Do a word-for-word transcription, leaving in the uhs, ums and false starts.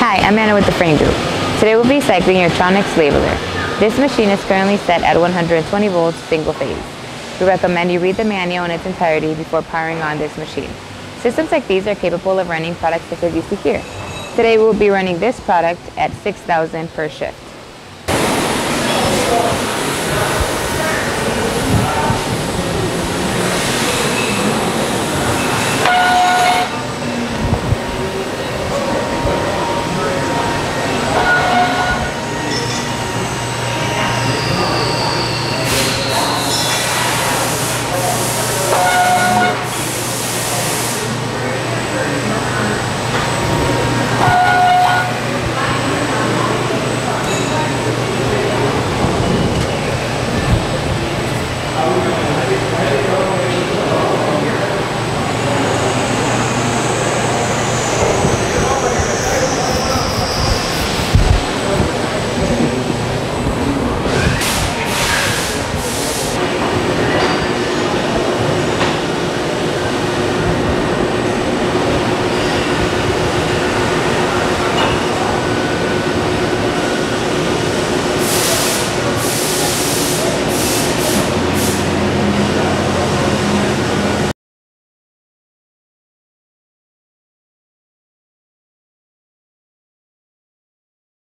Hi, I'm Anna with the Frain Group. Today we'll be cycling your Tronics labeler. This machine is currently set at one hundred twenty volts single phase. We recommend you read the manual in its entirety before powering on this machine. Systems like these are capable of running products such as you see here. Today we'll be running this product at six thousand per shift.